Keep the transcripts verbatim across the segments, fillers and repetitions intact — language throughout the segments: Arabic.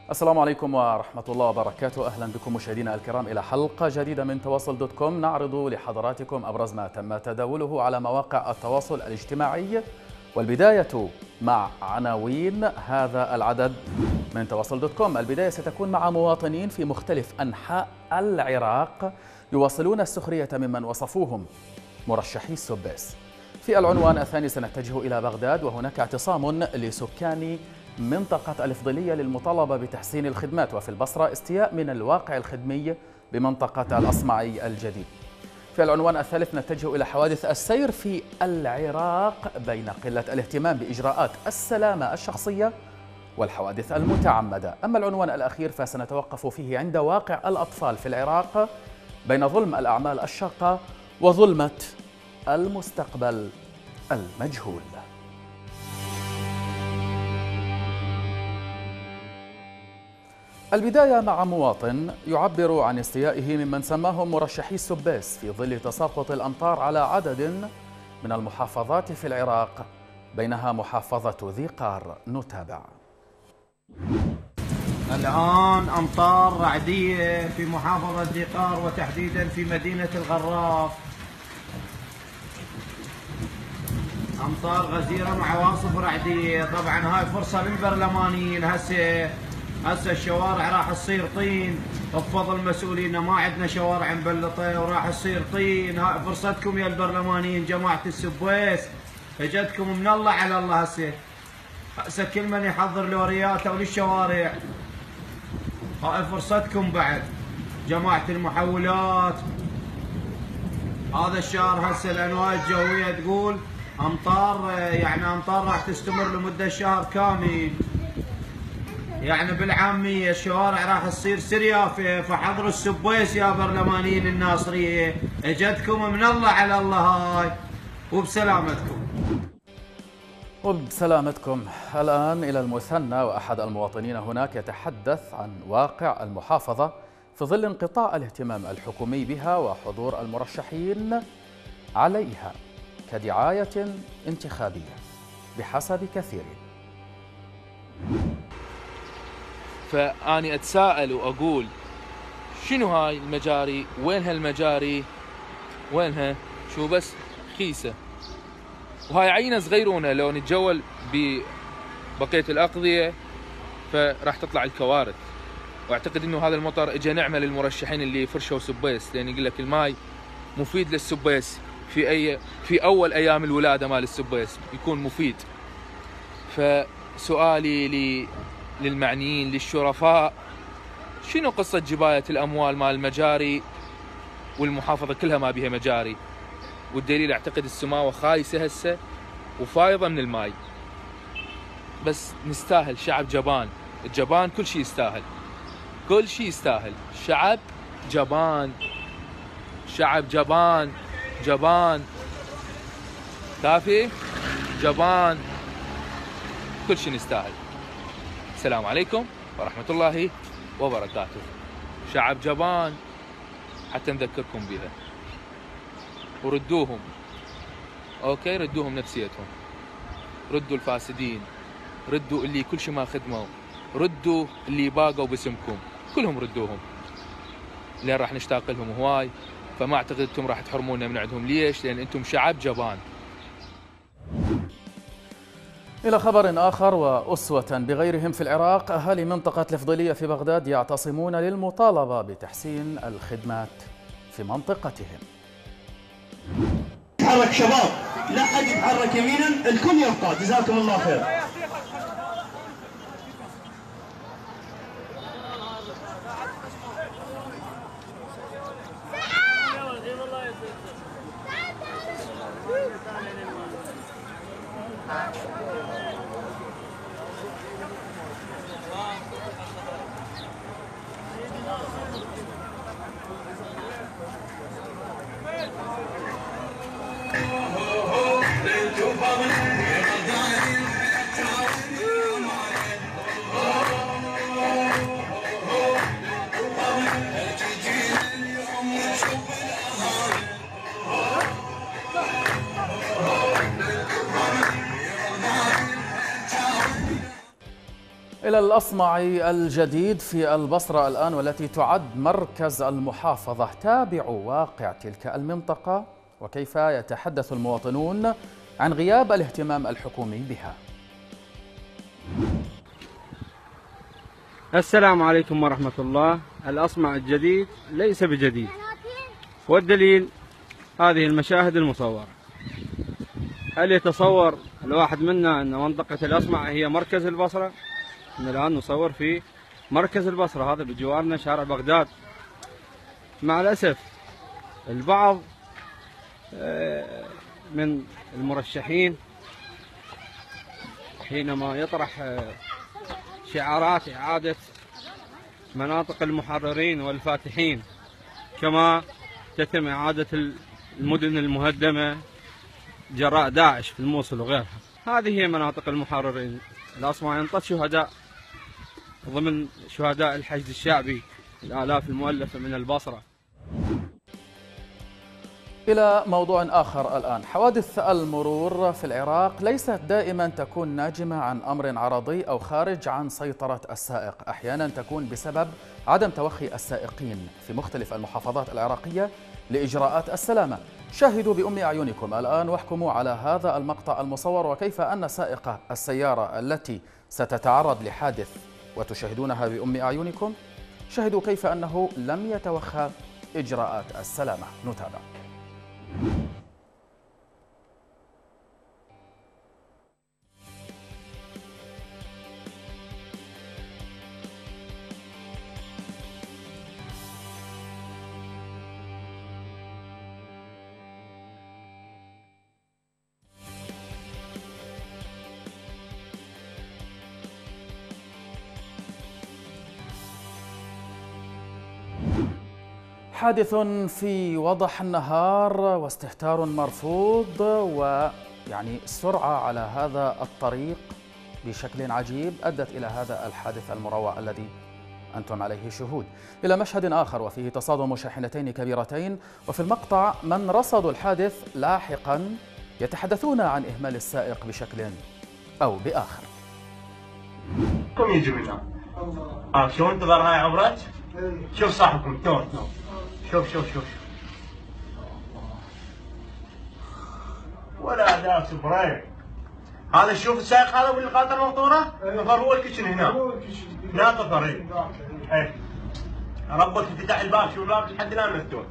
السلام عليكم ورحمة الله وبركاته. أهلا بكم مشاهدينا الكرام إلى حلقة جديدة من تواصل دوت كوم، نعرض لحضراتكم أبرز ما تم تداوله على مواقع التواصل الاجتماعي، والبداية مع عناوين هذا العدد من تواصل دوت كوم. البداية ستكون مع مواطنين في مختلف أنحاء العراق يواصلون السخرية ممن وصفوهم مرشحي السباس. في العنوان الثاني سنتجه إلى بغداد، وهناك اعتصام لسكان منطقة الإفضلية للمطالبة بتحسين الخدمات، وفي البصرة استياء من الواقع الخدمي بمنطقة الأصمعي الجديد. في العنوان الثالث نتجه إلى حوادث السير في العراق بين قلة الاهتمام بإجراءات السلامة الشخصية والحوادث المتعمدة. أما العنوان الأخير فسنتوقف فيه عند واقع الأطفال في العراق بين ظلم الأعمال الشاقة وظلمة المستقبل المجهول. البداية مع مواطن يعبر عن استيائه ممن سماهم مرشحي السباس في ظل تساقط الأمطار على عدد من المحافظات في العراق، بينها محافظة ذي قار. نتابع. الآن أمطار رعدية في محافظة ذي قار وتحديدا في مدينة الغراف، أمطار غزيرة مع عواصف رعدية. طبعا هاي فرصة للبرلمانيين، هسه هسه الشوارع راح تصير طين بفضل مسؤولينا، ما عندنا شوارع مبلطه وراح تصير طين. هاي فرصتكم يا البرلمانيين جماعه السباس، اجتكم من الله على الله. هسه هسه كل من يحضر لورياته وللشوارع، هاي فرصتكم بعد جماعه المحولات. هذا الشهر هسه الانواع الجويه تقول امطار، يعني امطار راح تستمر لمده شهر كامل، يعني بالعامية الشوارع راح تصير سريافة. فحضروا السباس يا برلمانيين الناصرية، اجتكم من الله على الله هاي، وبسلامتكم. وبسلامتكم. الآن إلى المثنى، وأحد المواطنين هناك يتحدث عن واقع المحافظة في ظل انقطاع الاهتمام الحكومي بها وحضور المرشحين عليها كدعاية انتخابية بحسب كثيرين. فأني أتساءل وأقول شنو هاي المجاري؟ وين هالمجاري؟ وينها؟ شو بس خيسة، وهاي عينة صغيرونة لو نتجول ببقية الأقضية فراح تطلع الكوارث. واعتقد انه هذا المطر اجى نعمة للمرشحين اللي فرشوا سباس، لان يقول لك الماي مفيد للسباس في اي في اول ايام الولادة مال السباس يكون مفيد. فسؤالي لي للمعنيين للشرفاء، شنو قصة جباية الأموال مال المجاري والمحافظة كلها ما بيها مجاري؟ والدليل أعتقد السماوة خايسة هسه وفايضة من الماي، بس نستاهل. شعب جبان، الجبان كل شيء يستاهل، كل شيء يستاهل. شعب جبان، شعب جبان، جبان كافي، جبان، كل شيء نستاهل. السلام عليكم ورحمة الله وبركاته. شعب جبان حتى نذكركم بها، وردوهم. اوكي، ردوهم نفسيتهم، ردوا الفاسدين، ردوا اللي كل شيء ما خدموا، ردوا اللي باقوا باسمكم، كلهم ردوهم، لان راح نشتاق لهم هواي. فما اعتقد انتم راح تحرمونا من عندهم. ليش؟ لان انتم شعب جبان. إلى خبر آخر، وأسوة بغيرهم في العراق، أهالي منطقة الإفضلية في بغداد يعتصمون للمطالبة بتحسين الخدمات في منطقتهم. يتحرك شباب، لا أحد يتحرك يمينا، الكل يبقى. جزاكم الله خير. إلى الأصمع الجديد في البصرة الآن، والتي تعد مركز المحافظة. تابعوا واقع تلك المنطقة وكيف يتحدث المواطنون عن غياب الاهتمام الحكومي بها. السلام عليكم ورحمة الله. الأصمع الجديد ليس بجديد، والدليل هذه المشاهد المصورة. هل يتصور الواحد منا أن منطقة الأصمع هي مركز البصرة؟ من الآن نصور في مركز البصرة، هذا بجوارنا شارع بغداد. مع الأسف البعض من المرشحين حينما يطرح شعارات إعادة مناطق المحررين والفاتحين، كما تتم إعادة المدن المهدمة جراء داعش في الموصل وغيرها. هذه هي مناطق المحررين. الأصمع ينطت شهداء ضمن شهداء الحشد الشعبي، الآلاف المؤلفة من البصرة. إلى موضوع آخر الآن. حوادث المرور في العراق ليست دائما تكون ناجمة عن أمر عرضي أو خارج عن سيطرة السائق، أحيانا تكون بسبب عدم توخي السائقين في مختلف المحافظات العراقية لإجراءات السلامة. شاهدوا بأم أعينكم الآن واحكموا على هذا المقطع المصور وكيف أن سائق السيارة التي ستتعرض لحادث وتشاهدونها بأم أعينكم، شاهدوا كيف أنه لم يتوخى إجراءات السلامة. نتابع. حادث في وضح النهار واستهتار مرفوض، ويعني السرعة على هذا الطريق بشكل عجيب أدت إلى هذا الحادث المروع الذي أنتم عليه شهود. إلى مشهد آخر وفيه تصادم شاحنتين كبيرتين، وفي المقطع من رصدوا الحادث لاحقا يتحدثون عن إهمال السائق بشكل أو بآخر. كم يجي منا؟ اه شو انتظر هاي عبرك؟ شوف صاحبكم تو شوف شوف شوف ولا داس بريك. هذا شوف السائق هذا واللي قاطر المقطوره؟ طفر هو الكشن هنا. لا طفر اي. اي ربك فتح الباب، شوف الباب لحد الان مفتوح.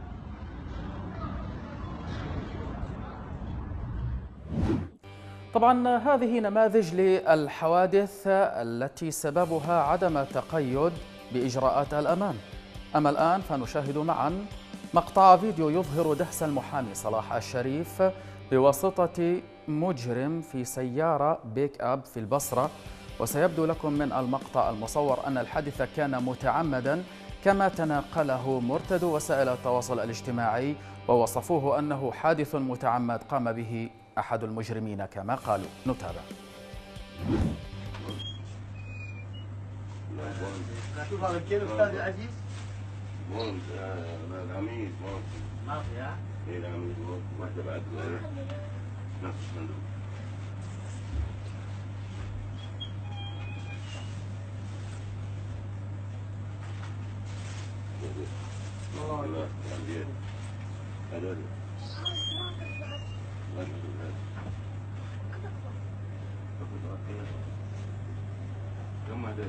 طبعا هذه نماذج للحوادث التي سببها عدم التقيد بإجراءات الأمان. أما الآن فنشاهد معا مقطع فيديو يظهر دهس المحامي صلاح الشريف بواسطة مجرم في سيارة بيك أب في البصرة، وسيبدو لكم من المقطع المصور أن الحادث كان متعمدا كما تناقله مرتدو وسائل التواصل الاجتماعي، ووصفوه أنه حادث متعمد قام به أحد المجرمين كما قالوا. نتابع. شوف هذا الكيل أستاذ العزيز. مونت العميد مونت ما في ها؟ ايه العميد مونت ما تبعت نفس الصندوق. والله لا هذول كم هذول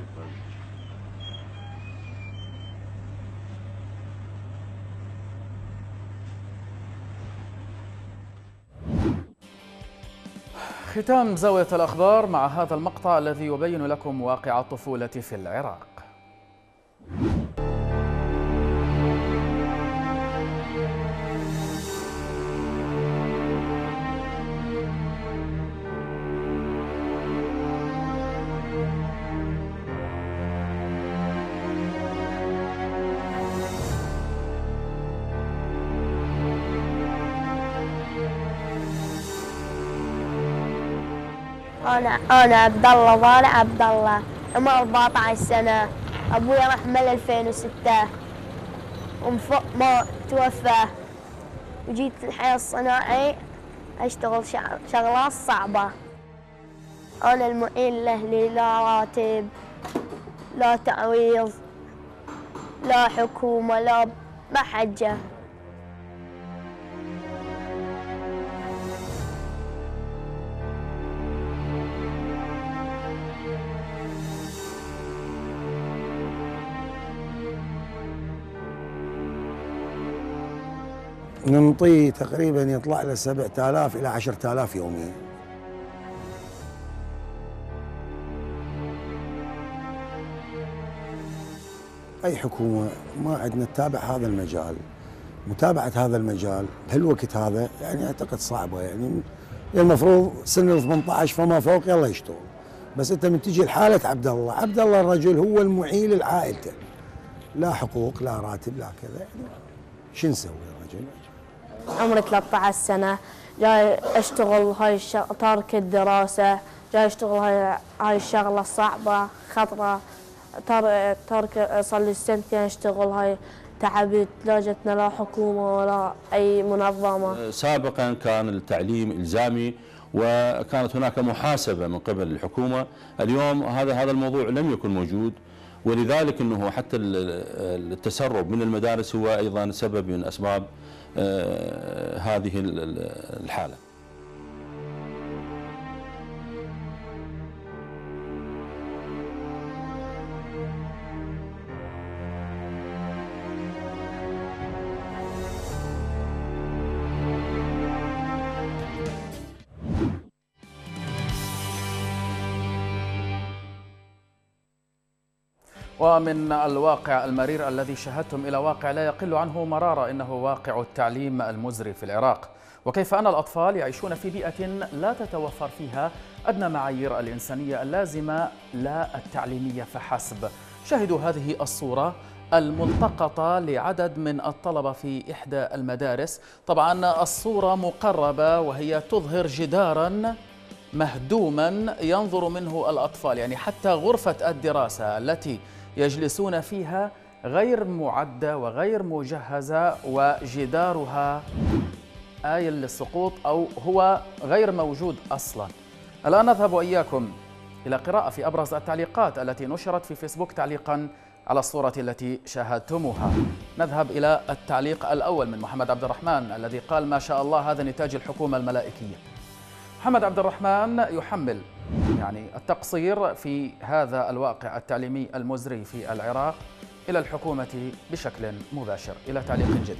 ختام زاوية الأخبار مع هذا المقطع الذي يبين لكم واقع الطفولة في العراق. أنا أنا عبد الله ضالع عبد الله، عمري أربعة عشر سنة. أبوي رحمة ألفين وستة ومفوق ما توفى، وجيت الحياة الصناعي أشتغل شغلات صعبة. أنا المعين لأهلي، لا راتب لا تعويض لا حكومة لا محجة. ننطيه تقريبا يطلع له سبعة آلاف إلى عشرة آلاف يوميا. أي حكومة ما عندنا تتابع هذا المجال، متابعة هذا المجال بهالوقت هذا يعني أعتقد صعبة. يعني المفروض سن ال ثمانية عشر فما فوق يلا يشتغل، بس أنت من تجي لحالة عبد الله، عبد الله الرجل هو المعيل لعائلته، لا حقوق لا راتب لا كذا، يعني شو نسوي الرجل؟ عمري ثلاثة عشر سنة، جاي اشتغل هاي الشغل، تارك الدراسة، جاي اشتغل هاي هاي الشغلة الصعبة خطرة، تارك صار لي سنتين اشتغل هاي تعبت، لا جتنا لا حكومة ولا أي منظمة. سابقا كان التعليم إلزامي وكانت هناك محاسبة من قبل الحكومة، اليوم هذا هذا الموضوع لم يكن موجود، ولذلك انه حتى التسرب من المدارس هو ايضا سبب من اسباب هذه الحالة. ومن الواقع المرير الذي شاهدتم إلى واقع لا يقل عنه مرارة، إنه واقع التعليم المزري في العراق، وكيف أن الأطفال يعيشون في بيئة لا تتوفر فيها أدنى معايير الإنسانية اللازمة لا التعليمية فحسب. شاهدوا هذه الصورة الملتقطة لعدد من الطلبة في إحدى المدارس. طبعا الصورة مقربة وهي تظهر جدارا مهدوما ينظر منه الأطفال، يعني حتى غرفة الدراسة التي يجلسون فيها غير معدة وغير مجهزة، وجدارها آيل للسقوط أو هو غير موجود أصلا. الآن نذهب وإياكم إلى قراءة في أبرز التعليقات التي نشرت في فيسبوك تعليقا على الصورة التي شاهدتموها. نذهب إلى التعليق الأول من محمد عبد الرحمن الذي قال: ما شاء الله، هذا نتاج الحكومة الملائكية. محمد عبد الرحمن يحمل يعني التقصير في هذا الواقع التعليمي المزري في العراق إلى الحكومة بشكل مباشر. إلى تعليق جديد.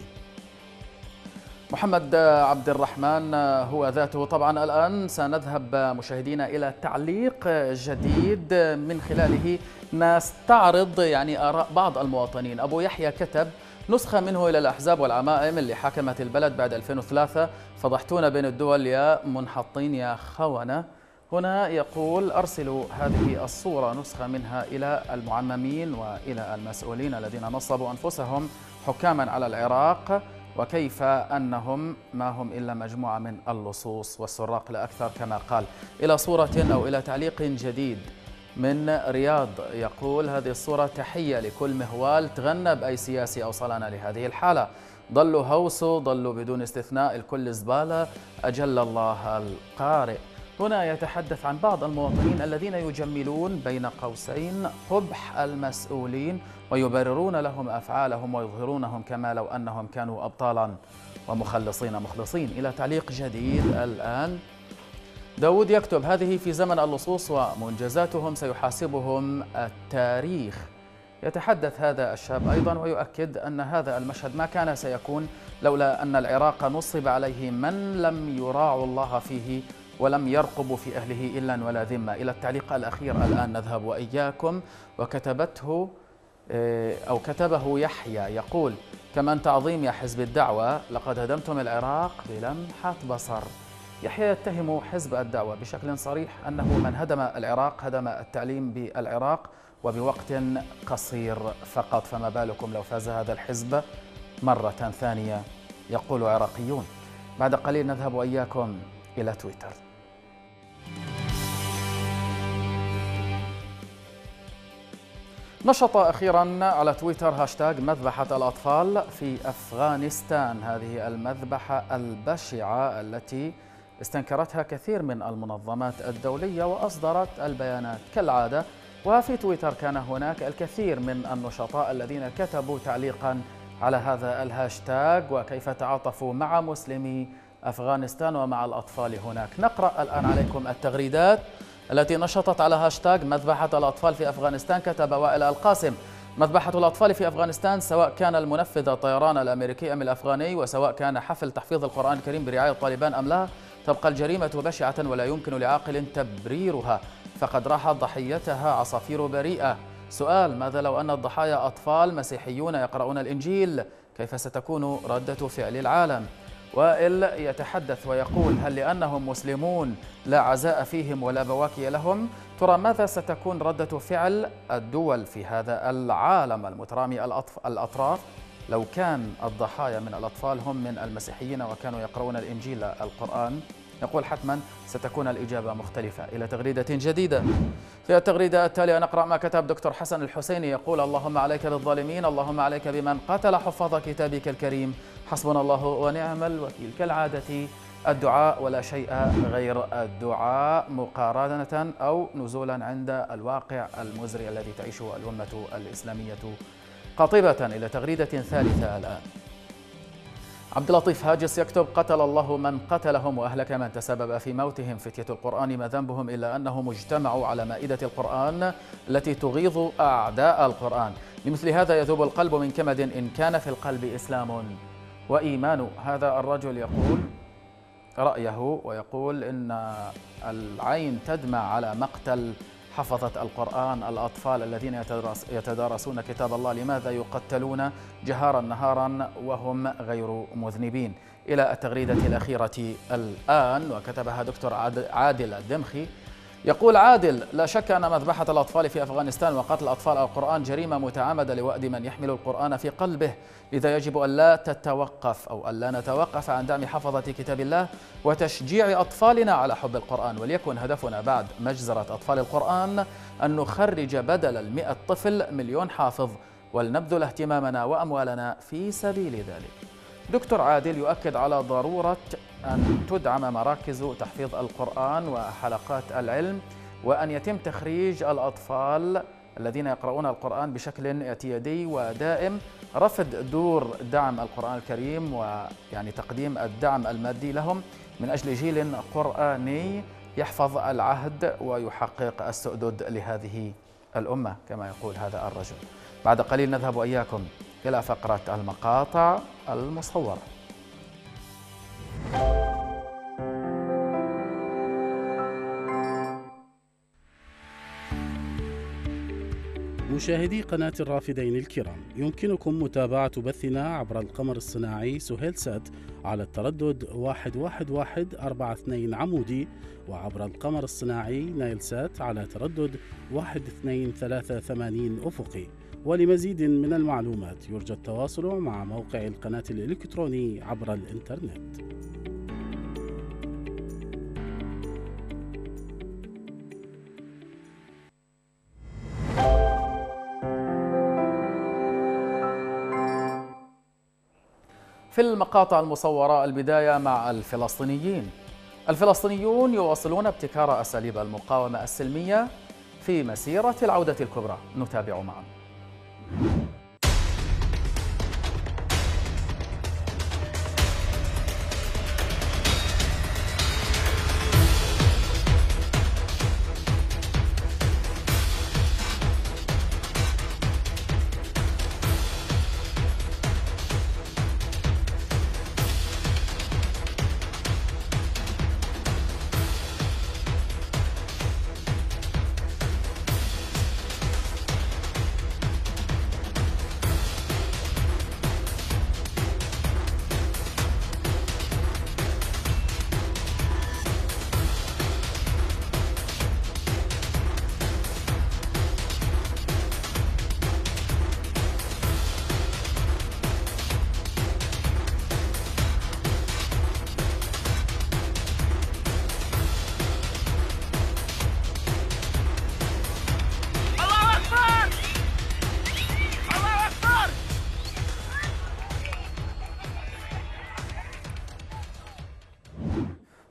محمد عبد الرحمن هو ذاته. طبعا الآن سنذهب مشاهدينا إلى تعليق جديد من خلاله نستعرض يعني آراء بعض المواطنين. أبو يحيى كتب: نسخة منه إلى الأحزاب والعمائم اللي حكمت البلد بعد ألفين وثلاثة، فضحتونا بين الدول يا منحطين يا خونة. هنا يقول: أرسلوا هذه الصورة نسخة منها إلى المعممين وإلى المسؤولين الذين نصبوا أنفسهم حكاما على العراق، وكيف أنهم ما هم إلا مجموعة من اللصوص والسراق لا أكثر كما قال. إلى صورة أو إلى تعليق جديد من رياض يقول: هذه الصورة تحية لكل مهوال تغنى بأي سياسي أوصلنا لهذه الحالة، ضلوا هوسوا، ضلوا بدون استثناء الكل زبالة، أجل الله القارئ. هنا يتحدث عن بعض المواطنين الذين يجملون بين قوسين قبح المسؤولين ويبررون لهم أفعالهم ويظهرونهم كما لو أنهم كانوا أبطالا ومخلصين مخلصين. إلى تعليق جديد الآن. داود يكتب: هذه في زمن اللصوص ومنجزاتهم سيحاسبهم التاريخ. يتحدث هذا الشاب أيضا ويؤكد أن هذا المشهد ما كان سيكون لولا أن العراق نصب عليه من لم يراعوا الله فيه ولم يرقبوا في أهله إلا ولا ذمة. إلى التعليق الأخير الآن نذهب وإياكم، وكتبته أو كتبه يحيى يقول: كمان تعظيم يا حزب الدعوة، لقد هدمتم العراق بلمحة بصر. يحيى يتهم حزب الدعوة بشكل صريح أنه من هدم العراق هدم التعليم بالعراق وبوقت قصير فقط، فما بالكم لو فاز هذا الحزب مرة ثانية، يقول عراقيون. بعد قليل نذهب وإياكم إلى تويتر. نشط أخيرا على تويتر هاشتاج مذبحة الأطفال في أفغانستان. هذه المذبحة البشعة التي استنكرتها كثير من المنظمات الدولية وأصدرت البيانات كالعادة. وفي تويتر كان هناك الكثير من النشطاء الذين كتبوا تعليقا على هذا الهاشتاج وكيف تعاطفوا مع مسلمي أفغانستان ومع الأطفال هناك. نقرأ الآن عليكم التغريدات التي نشطت على هاشتاج مذبحة الأطفال في أفغانستان. كتب وائل القاسم: مذبحة الأطفال في أفغانستان سواء كان المنفذ الطيران الأمريكي أم الأفغاني، وسواء كان حفل تحفيظ القرآن الكريم برعاية طالبان أم لا، تبقى الجريمة بشعة ولا يمكن لعاقل تبريرها، فقد راحت ضحيتها عصافير بريئة. سؤال: ماذا لو أن الضحايا أطفال مسيحيون يقرؤون الإنجيل؟ كيف ستكون ردة فعل العالم؟ وائل يتحدث ويقول: هل لأنهم مسلمون لا عزاء فيهم ولا بواكي لهم؟ ترى ماذا ستكون ردة فعل الدول في هذا العالم المترامي الأطراف لو كان الضحايا من الأطفال هم من المسيحيين وكانوا يقرؤون الإنجيل القرآن؟ يقول: حتما ستكون الإجابة مختلفة. إلى تغريدة جديدة. في التغريدة التالية نقرأ ما كتب دكتور حسن الحسيني، يقول: اللهم عليك بالظالمين، اللهم عليك بمن قتل حفاظ كتابك الكريم، حسبنا الله ونعم الوكيل. كالعادة الدعاء ولا شيء غير الدعاء، مقارنة أو نزولا عند الواقع المزري الذي تعيشه الأمة الإسلامية قاطبة. إلى تغريدة ثالثة الآن. عبد اللطيف هاجس يكتب: قتل الله من قتلهم وأهلك من تسبب في موتهم، فتية القرآن ما ذنبهم إلا أنهم اجتمعوا على مائدة القرآن التي تغيظ أعداء القرآن. لمثل هذا يذوب القلب من كمد إن كان في القلب إسلام وإيمان. هذا الرجل يقول رأيه ويقول إن العين تدمع على مقتل حفظة القرآن الأطفال الذين يتدارسون كتاب الله. لماذا يقتلون جهارا نهارا وهم غير مذنبين؟ إلى التغريدة الأخيرة الآن، وكتبها دكتور عادل الدمخي. يقول عادل: لا شك أن مذبحة الأطفال في أفغانستان وقتل أطفال القرآن جريمة متعمدة لوأد من يحمل القرآن في قلبه، لذا يجب أن لا تتوقف أو أن لا نتوقف عن دعم حفظة كتاب الله وتشجيع أطفالنا على حب القرآن، وليكن هدفنا بعد مجزرة أطفال القرآن أن نخرج بدل المئة طفل مليون حافظ، ولنبذل اهتمامنا وأموالنا في سبيل ذلك. دكتور عادل يؤكد على ضرورة أن تدعم مراكز تحفيظ القرآن وحلقات العلم، وأن يتم تخريج الأطفال الذين يقرؤون القرآن بشكل اعتيادي ودائم، رفض دور دعم القرآن الكريم ويعني تقديم الدعم المادي لهم من أجل جيل قرآني يحفظ العهد ويحقق السؤدد لهذه الأمة كما يقول هذا الرجل. بعد قليل نذهب إياكم إلى فقرة المقاطع المصورة. مشاهدي قناة الرافدين الكرام، يمكنكم متابعة بثنا عبر القمر الصناعي سهيل سات على التردد واحد واحد واحد أربعة اثنين عمودي، وعبر القمر الصناعي نايل سات على تردد واحد اثنين ثلاثة ثمانين أفقي. ولمزيد من المعلومات يرجى التواصل مع موقع القناة الإلكتروني عبر الإنترنت. في المقاطع المصورة البداية مع الفلسطينيين. الفلسطينيون يواصلون ابتكار أساليب المقاومة السلمية في مسيرة العودة الكبرى، نتابع معا.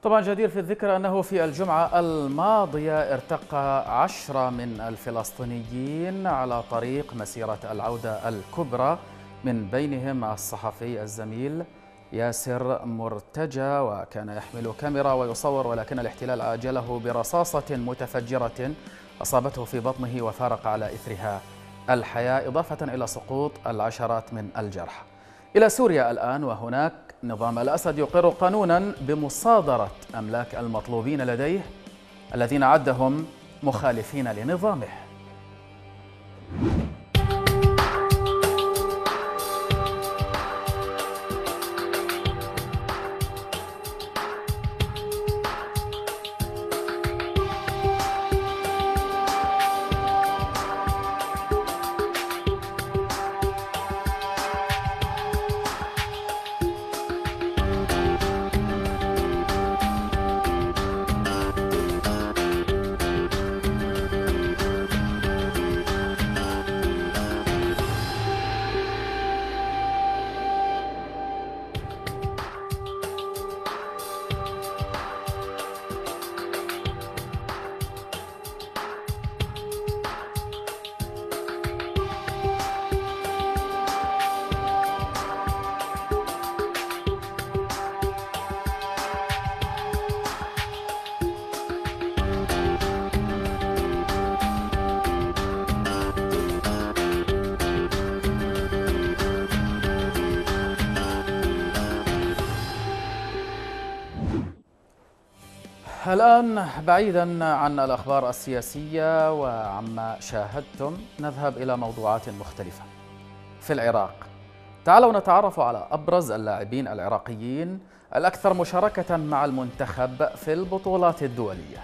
طبعا جدير في الذكر أنه في الجمعة الماضية ارتقى عشرة من الفلسطينيين على طريق مسيرة العودة الكبرى، من بينهم الصحفي الزميل ياسر مرتجى، وكان يحمل كاميرا ويصور، ولكن الاحتلال أجله برصاصة متفجرة أصابته في بطنه وفارق على إثرها الحياة، إضافة إلى سقوط العشرات من الجرحى. إلى سوريا الآن، وهناك نظام الأسد يقر قانونا بمصادرة أملاك المطلوبين لديه الذين عدهم مخالفين لنظامه. الآن بعيدا عن الأخبار السياسية وعما شاهدتم، نذهب إلى موضوعات مختلفة. في العراق، تعالوا نتعرف على أبرز اللاعبين العراقيين الأكثر مشاركة مع المنتخب في البطولات الدولية.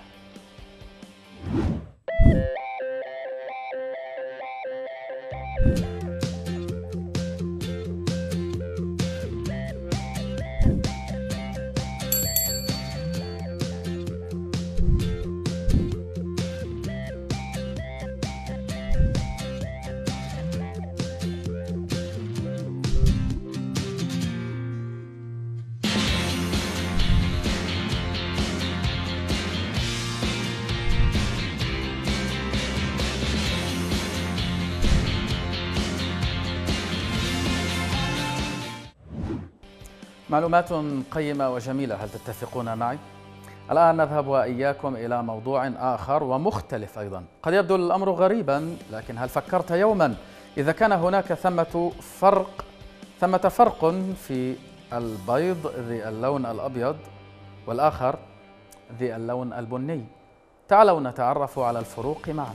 معلومات قيمة وجميلة، هل تتفقون معي؟ الآن نذهب وإياكم إلى موضوع آخر ومختلف أيضا. قد يبدو الأمر غريبا، لكن هل فكرت يوما إذا كان هناك ثمة فرق ثمة فرق في البيض ذي اللون الأبيض والآخر ذي اللون البني؟ تعالوا نتعرف على الفروق معا.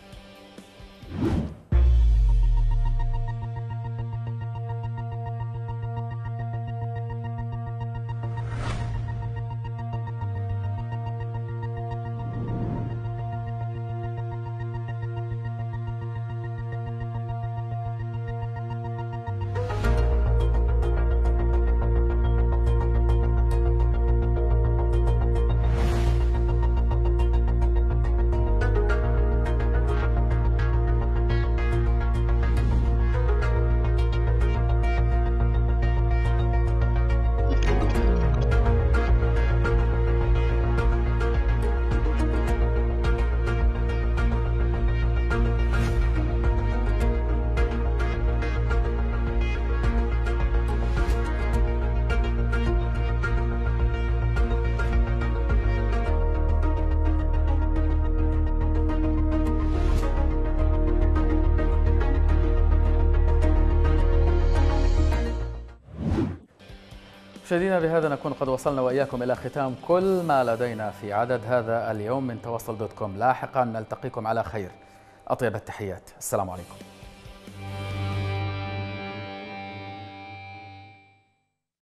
مشاهدينا، بهذا نكون قد وصلنا وإياكم إلى ختام كل ما لدينا في عدد هذا اليوم من تواصل دوت كوم. لاحقا نلتقيكم على خير. أطيب التحيات، السلام عليكم.